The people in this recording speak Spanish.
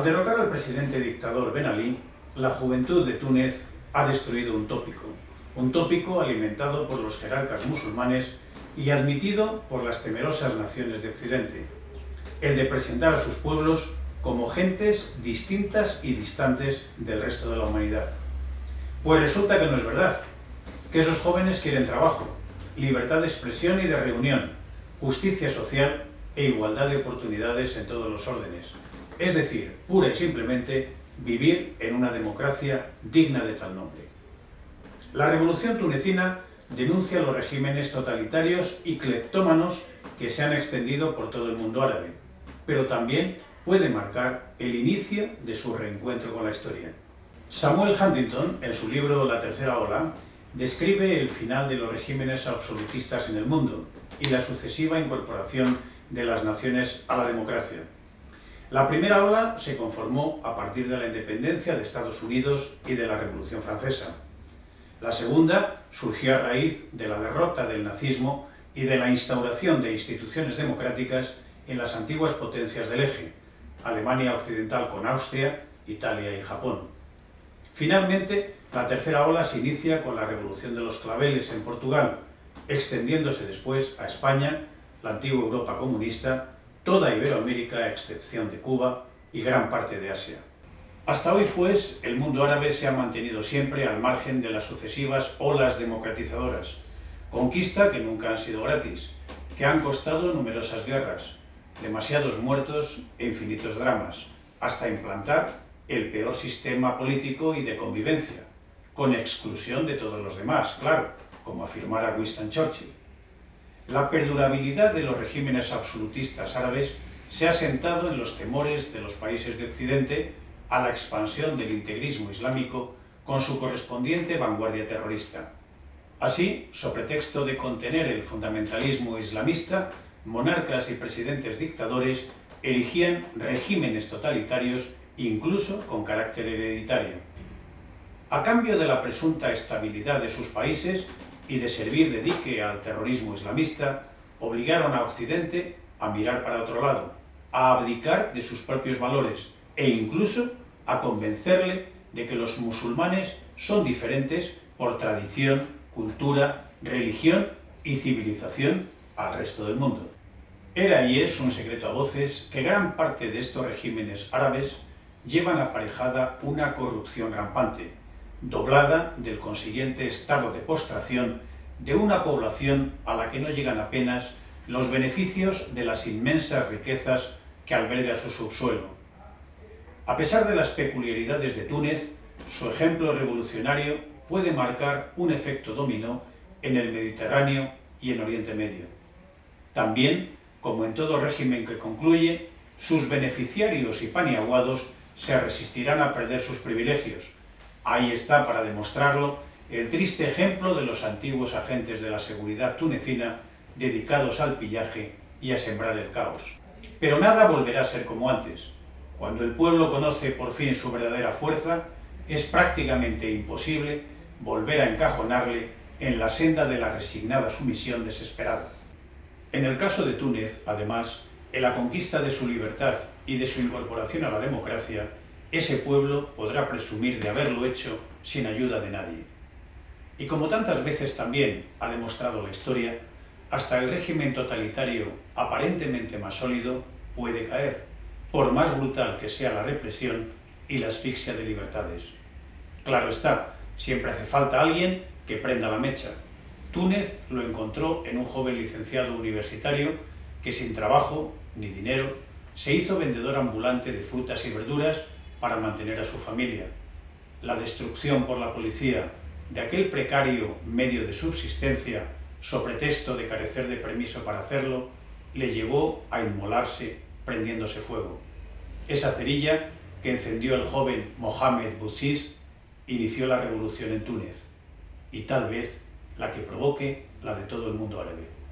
derrocar al presidente dictador Ben Ali, la juventud de Túnez ha destruido un tópico alimentado por los jerarcas musulmanes y admitido por las temerosas naciones de Occidente, el de presentar a sus pueblos como gentes distintas y distantes del resto de la humanidad. Pues resulta que no es verdad, que esos jóvenes quieren trabajo, libertad de expresión y de reunión, justicia social e igualdad de oportunidades en todos los órdenes, es decir, pura y simplemente vivir en una democracia digna de tal nombre. La revolución tunecina denuncia los regímenes totalitarios y cleptómanos que se han extendido por todo el mundo árabe, pero también puede marcar el inicio de su reencuentro con la historia. Samuel Huntington, en su libro La tercera ola, describe el final de los regímenes absolutistas en el mundo y la sucesiva incorporación de las naciones a la democracia. La primera ola se conformó a partir de la independencia de Estados Unidos y de la Revolución Francesa. La segunda surgió a raíz de la derrota del nazismo y de la instauración de instituciones democráticas en las antiguas potencias del eje, Alemania Occidental con Austria, Italia y Japón. Finalmente, la tercera ola se inicia con la Revolución de los Claveles en Portugal, extendiéndose después a España, la antigua Europa comunista, toda Iberoamérica a excepción de Cuba y gran parte de Asia. Hasta hoy, pues, el mundo árabe se ha mantenido siempre al margen de las sucesivas olas democratizadoras, conquista que nunca han sido gratis, que han costado numerosas guerras, demasiados muertos e infinitos dramas, hasta implantar el peor sistema político y de convivencia, con exclusión de todos los demás, claro, como afirmara Winston Churchill. La perdurabilidad de los regímenes absolutistas árabes se ha sentado en los temores de los países de Occidente a la expansión del integrismo islámico con su correspondiente vanguardia terrorista. Así, sobre pretexto de contener el fundamentalismo islamista, monarcas y presidentes dictadores erigían regímenes totalitarios incluso con carácter hereditario. A cambio de la presunta estabilidad de sus países y de servir de dique al terrorismo islamista, obligaron a Occidente a mirar para otro lado, a abdicar de sus propios valores e incluso a convencerle de que los musulmanes son diferentes por tradición, cultura, religión y civilización al resto del mundo. Era y es un secreto a voces que gran parte de estos regímenes árabes llevan aparejada una corrupción rampante, doblada del consiguiente estado de postración de una población a la que no llegan apenas los beneficios de las inmensas riquezas que alberga su subsuelo. A pesar de las peculiaridades de Túnez, su ejemplo revolucionario puede marcar un efecto dominó en el Mediterráneo y en Oriente Medio. También, como en todo régimen que concluye, sus beneficiarios y paniaguados se resistirán a perder sus privilegios. Ahí está, para demostrarlo, el triste ejemplo de los antiguos agentes de la seguridad tunecina dedicados al pillaje y a sembrar el caos. Pero nada volverá a ser como antes. Cuando el pueblo conoce por fin su verdadera fuerza, es prácticamente imposible volver a encajonarle en la senda de la resignada sumisión desesperada. En el caso de Túnez, además, en la conquista de su libertad y de su incorporación a la democracia, ese pueblo podrá presumir de haberlo hecho sin ayuda de nadie. Y como tantas veces también ha demostrado la historia, hasta el régimen totalitario aparentemente más sólido puede caer, por más brutal que sea la represión y la asfixia de libertades. Claro está, siempre hace falta alguien que prenda la mecha. Túnez lo encontró en un joven licenciado universitario que sin trabajo ni dinero se hizo vendedor ambulante de frutas y verduras para mantener a su familia. La destrucción por la policía de aquel precario medio de subsistencia, so pretexto de carecer de permiso para hacerlo, le llevó a inmolarse prendiéndose fuego. Esa cerilla que encendió el joven Mohamed Bouazizi inició la revolución en Túnez, y tal vez la que provoque la de todo el mundo árabe.